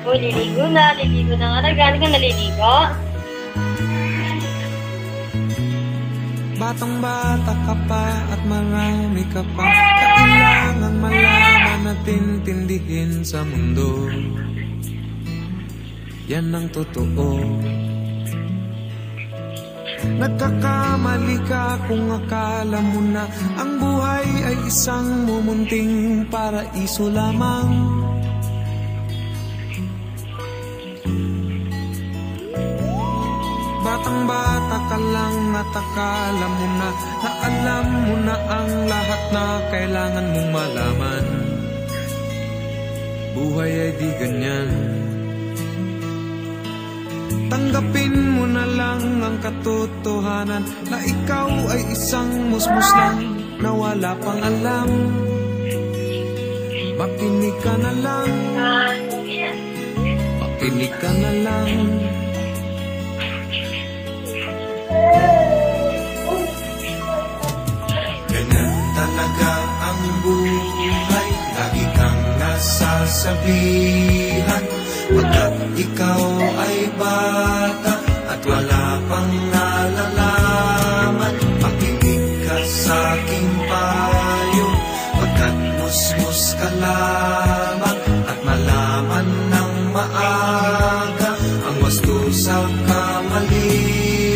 Uy, liligo na nga. Nagano ka naliligo? Batang-bata ka pa at marami ka pa kailangang malaman at intindihin sa mundo. Yan ang totoo. Nagkakamali ka kung akala mo na ang buhay ay isang mumunting paraiso lamang. Batang-bata ka lang at akala mo na alam mo na ang lahat na kailangan mong malaman. Buhay ay di ganyan. Tanggapin mo na lang ang katotohanan na ikaw ay isang musmus lang na wala pang alam. Makinig ka na lang. Makinig ka na lang. Ganyan talaga ang buhay, lagi kang nasasabihan. Pagkat ikaw ay bata at wala pang nalalaman, makinig ka sa aking payo. Pagkat musmus ka lamang at malaman ng maaga ang wasto sa kamalian.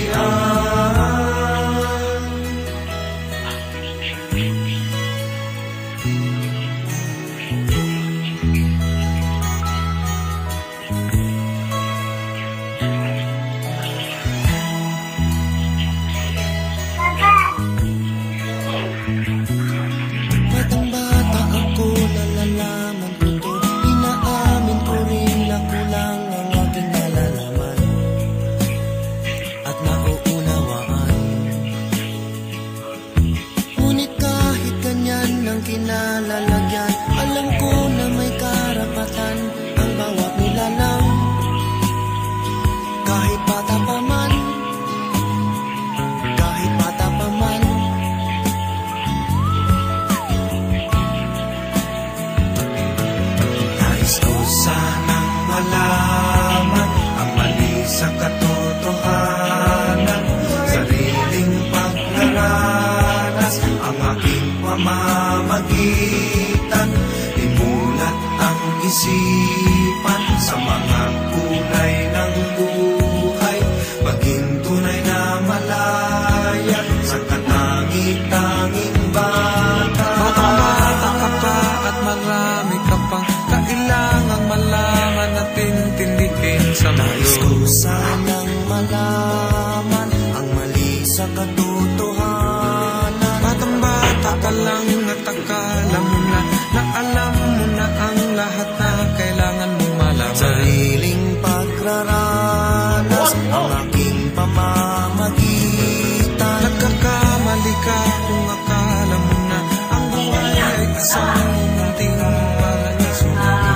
Kinalalagyan, alam ko na may karapatan ang bawat nilalang. Kahit bata pa man, kahit bata pa man. Nais ko sanang malaman ang mali sa katotohanan, sariling paglaranas ang aking pamamagitan. Imulat ang isipan sa mga kulay ng buhay, maging tunay na malaya sa katangi-tanging bata. Bata-bata ka pa at marami ka pang kailangang malaman at intindihin sa mundo. Nais ko sanang malaman ang mali sa katotohanan. Batang-bata ka lang at akala mo na alam mo na ang lahat na kailangan mong malaman. Sariling pagraranas ang aking pamamagitan. Nagkakamali ka kung akala mo na ang buhay ay isang munting paraiso.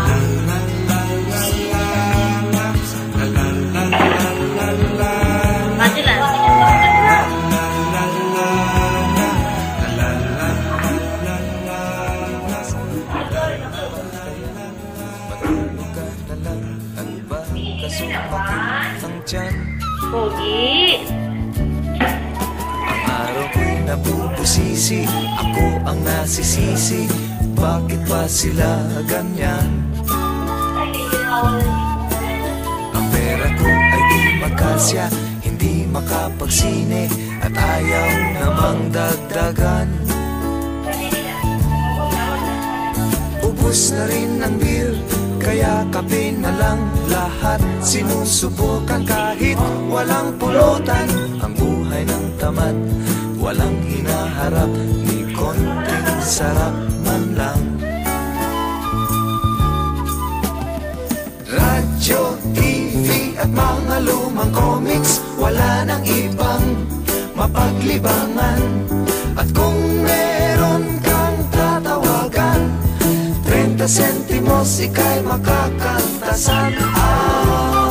Pogi. Ang araw ko'y nabubusisi, ako ang nasisisi. Bakit ba sila ganyan? Ang pera ko ay di magkasya, hindi makapagsine, at ayaw namang dagdagan. Ubus na rin ang beer, kaya kape na lang lahat. Sinusubukan kahit walang pulutan, ang buhay ng tamad, walang hinaharap, ni konting sarap man lang. Radyo, TV at mga lumang comics, wala nang ibang mapaglibangan. At kung meron kang tatawagan, 30 sentimos ika'y makakantasan.